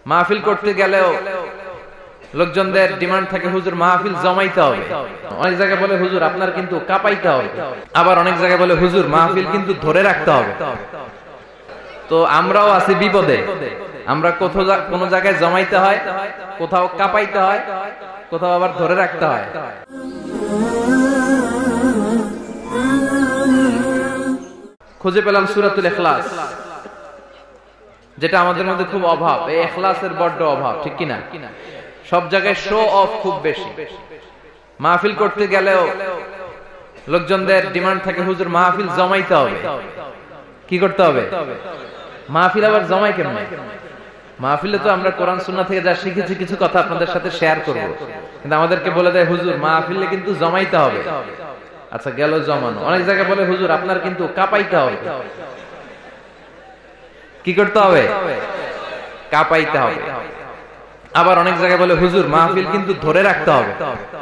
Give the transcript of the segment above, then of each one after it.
মাহফিল করতে গেলেও লোকজনদের ডিমান্ড থাকে হুজুর মাহফিল জমাইতে হবে। অনেক জায়গায় বলে হুজুর আপনার কিন্তু কাঁপাইতে হবে, আবার অনেক জায়গায় বলে হুজুর মাহফিল কিন্তু ধরে রাখতে হবে। তো আমরাও আছি বিপদে, আমরা কোন জায়গায় জমাইতে হয়, কোথাও কাঁপাইতে হয়, কোথাও আবার ধরে রাখতে হয়। খুঁজে পেলাম সূরাতুল ইখলাস, যেটা আমাদের মধ্যে খুব অভাব। এই ইখলাসের বড্ড অভাব, ঠিক কিনা? সব জায়গায় শো অফ খুব বেশি। মাহফিল করতে গেলেও লোকজনদের ডিমান্ড থাকে হুজুর মাহফিল জমাইতে হবে। কি করতে হবে? মাহফিল আবার জমাই কেমনে? মাহফিলে তো আমরা কোরআন সুন্নাহ থেকে যা শিখেছি কিছু কথা আপনাদের সাথে শেয়ার করব, কিন্তু আমাদেরকে বলে দেয় হুজুর মাহফিলে কিন্তু জমাইতে হবে। আচ্ছা গেল জমানো। অনেক জায়গায় বলে হুজুর আপনার কিন্তু কাঁপাইতে হবে। কি করতে হবে? কাঁপাইতে হবে। আবার অনেক জায়গায় বলে হুজুর মাহফিল কিন্তু ধরে রাখতে হবে।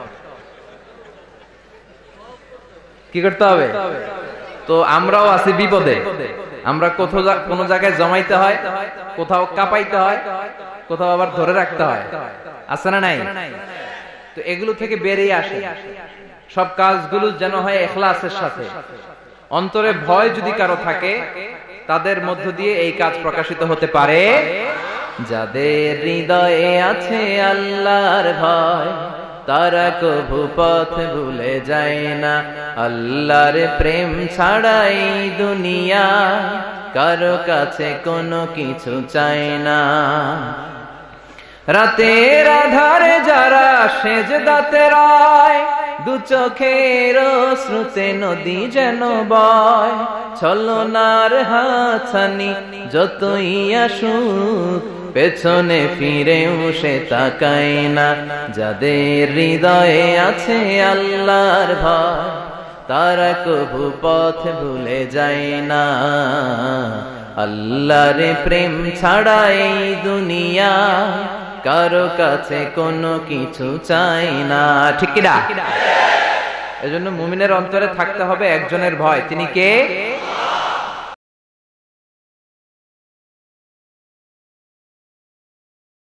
কি করতে হবে? তো আমরাও আছি বিপদে, আমরা কোন জায়গায় জমাইতে হয়, কোথাও কাঁপাইতে হয়, কোথাও আবার ধরে রাখতে হয়। আছে না নাই? তো এগুলো থেকে বেরিয়ে আসে সব কাজগুলো যেন হয় ইখলাসের সাথে। অন্তরে ভয় যদি কারো থাকে তাদের মধ্য দিয়ে এই কাজ প্রকাশিত হতে পারে। যাদের হৃদয়ে আছে আল্লাহর ভয়, তারা কভু পথ ভুলে যায় না। আল্লাহর প্রেম ছাড়াই দুনিয়া কারো কাছে কোনো কিছু চায় না। রাতের আধারে যারা সেজদাতে রায়, দু চোখের শ্রুতে নদী যেন বয়। ছলনার হাতছানি যতই আসুক, পেছনে ফিরেও সে তাকায় না। যাদের হৃদয়ে আছে আল্লাহর ভয়, তারা কভু পথ ভুলে যায় না। আল্লাহর প্রেম ছাড়াই দুনিয়া কারো কাছে কোনো কিছু চাই না। ঠিক কিনা? এজন্য মুমিনের অন্তরে থাকতে হবে একজনের ভয়। তিনি কে?